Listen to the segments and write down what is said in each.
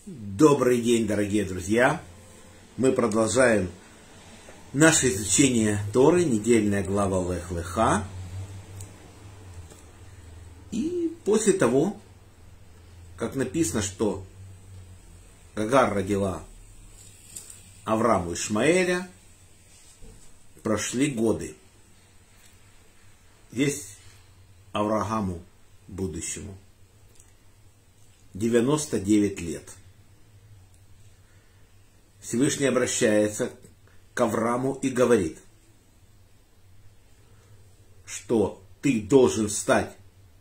Добрый день, дорогие друзья! Мы продолжаем наше изучение Торы, недельная глава Лех Леха. И после того, как написано, что Агар родила Аврааму и Ишмаэля, прошли годы. Здесь Аврааму, будущему, 99 лет. Всевышний обращается к Аврааму и говорит, что ты должен стать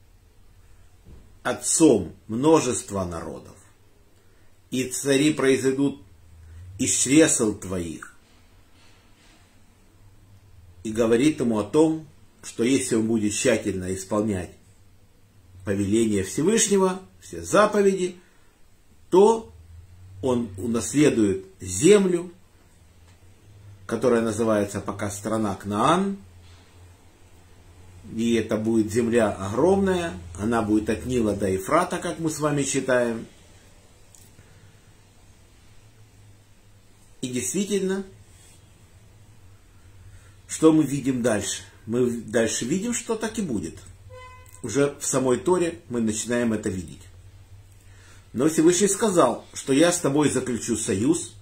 отцом множества народов, и цари произойдут из чресл твоих. И говорит ему о том, что если он будет тщательно исполнять повеления Всевышнего, все заповеди, то он унаследует землю, которая называется пока страна Кнаан. И это будет земля огромная, она будет от Нила до Ефрата, как мы с вами читаем. И действительно, что мы видим дальше? Мы дальше видим, что так и будет. Уже в самой Торе мы начинаем это видеть. Но Всевышний сказал, что я с тобой заключу союз,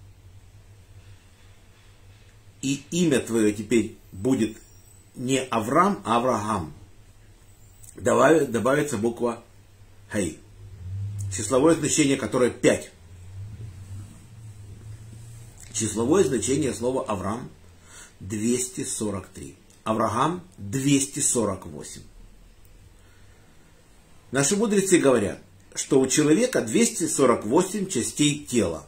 и имя твое теперь будет не Авраам, а Авраам. Добавится буква Хей. Числовое значение, которое 5. Числовое значение слова Авраам 243. Авраам 248. Наши мудрецы говорят, что у человека 248 частей тела.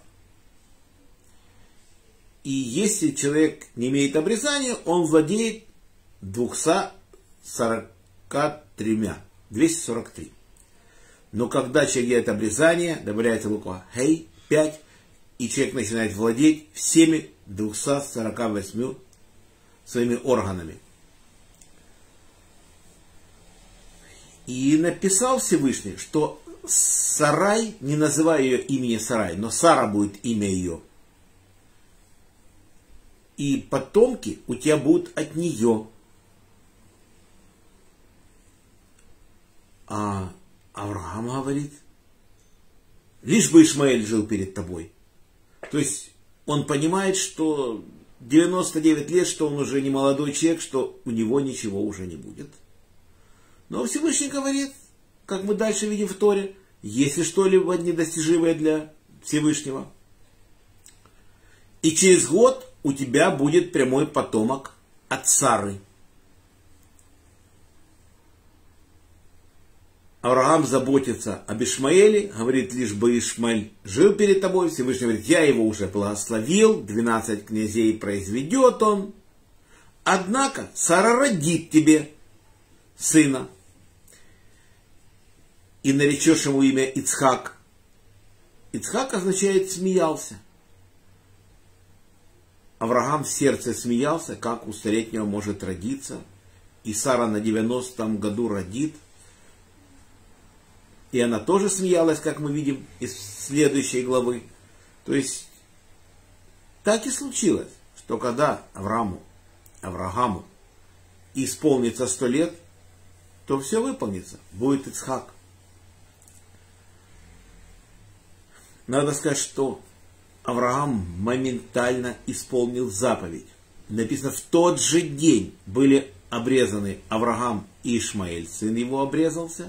И если человек не имеет обрезания, он владеет 243. Но когда человек делает обрезание, добавляется буква Хей, 5, и человек начинает владеть всеми 248 своими органами. И написал Всевышний, что Сарай, не называя ее имени Сарай, но Сара будет имя ее. И потомки у тебя будут от нее. А Авраам говорит, лишь бы Ишмаэль жил перед тобой. То есть он понимает, что 99 лет, что он уже не молодой человек, что у него ничего уже не будет. Но Всевышний говорит, как мы дальше видим в Торе, если что-либо недостижимое для Всевышнего. И через год у тебя будет прямой потомок от Сары. Авраам заботится об Ишмаэле, говорит, лишь бы Ишмаэль жил перед тобой. Всевышний говорит, я его уже благословил, 12 князей произведет он. Однако Сара родит тебе сына. И наречешь ему имя Ицхак. Ицхак означает смеялся. Авраам в сердце смеялся, как у столетнего может родиться. И Сара на 90-м году родит. И она тоже смеялась, как мы видим из следующей главы. То есть, так и случилось, что когда Аврааму исполнится 100 лет, то все выполнится. Будет Ицхак. Надо сказать, что Авраам моментально исполнил заповедь. Написано, в тот же день были обрезаны Авраам и Ишмаэль, сын его обрезался.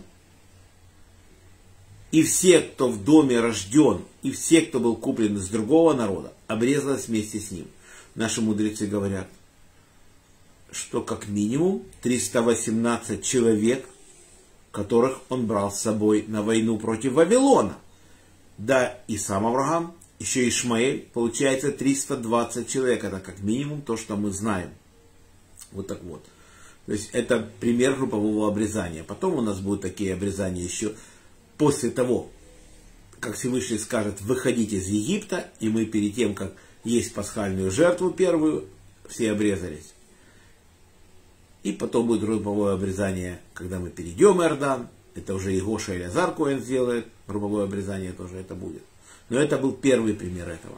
И все, кто в доме рожден, и все, кто был куплен из другого народа, обрезалось вместе с ним. Наши мудрецы говорят, что как минимум 318 человек, которых он брал с собой на войну против Вавилона. Да, и сам Авраам, еще и Ишмаэль, получается 320 человек. Это как минимум то, что мы знаем. Вот так вот. То есть это пример группового обрезания. Потом у нас будут такие обрезания еще после того, как Всевышний скажет, выходите из Египта, и мы перед тем, как есть пасхальную жертву первую, все обрезались. И потом будет групповое обрезание, когда мы перейдем Иордан, Это уже Егоша или Азар Коэн сделает, грубовое обрезание тоже это будет. Но это был первый пример этого.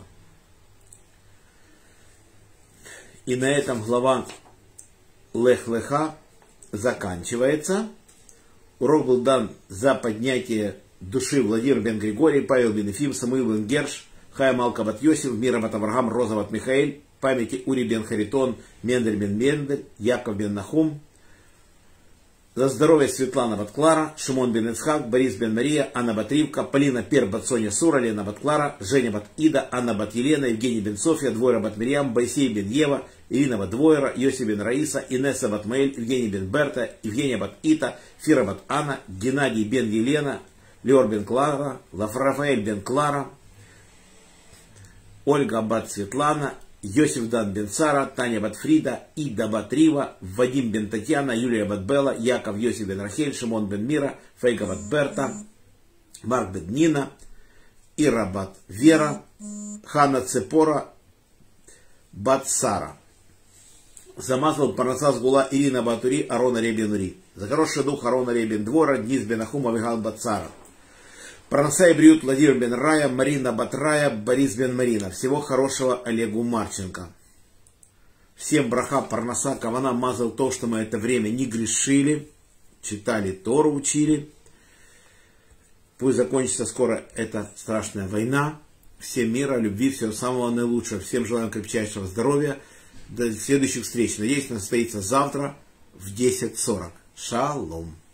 И на этом глава Лех Леха заканчивается. Урок был дан за поднятие души Владимир бен Григорий, Павел бен Ефим, Самуил бен Герш, Хаим Алка бат Йосиф, Мира бат Авраам, Роза бат Михаэль, памяти Ури бен Харитон, Мендель бен Мендель, Яков бен Нахум. За здоровье Светлана бат Клара, Шимон бен Ицхак, Борис бен Мария, Анна бат Ривка, Полина Пер бат Соня Сура, Лена бат Клара, Женя бат Ида, Анна бат Елена, Евгений бен Софья, Двойра бат Мирьям, Байсей бен Ева, Ирина бат Двойра, Йоси бен Раиса, Инесса бат Маэль, Евгений бен Берта, Евгения бат Ита, Фира бат Анна, Геннадий бен Елена, Леор бен Клара, Рафаэль бен Клара, Ольга бат Светлана, Йосиф дан бен Сара, Таня бат Фрида, Ида бат Рива, Вадим бен Татьяна, Юлия бат Белла, Яков Йосиф бен Рахель, Шимон бен Мира, Фейга бат Берта, Марк бен Нина, Ира бат Вера, Ханна Цепора бат Сара. Замазал Парнаса Сгула Ирина Батури, Арона Ребен Ури. За хороший дух Арона Ребен Двора, Днис бен Ахум, Авигал бат Сара. Парнаса и Бриют Владимир бен Рая, Марина бат Рая, Борис бен Марина. Всего хорошего Олегу Марченко. Всем браха, Парнаса, Кавана мазал то, что мы это время не грешили, читали Тору, учили. Пусть закончится скоро эта страшная война. Всем мира, любви, всего самого наилучшего. Всем желаем крепчайшего здоровья. До следующих встреч. Надеюсь, она состоится завтра в 10:40. Шалом.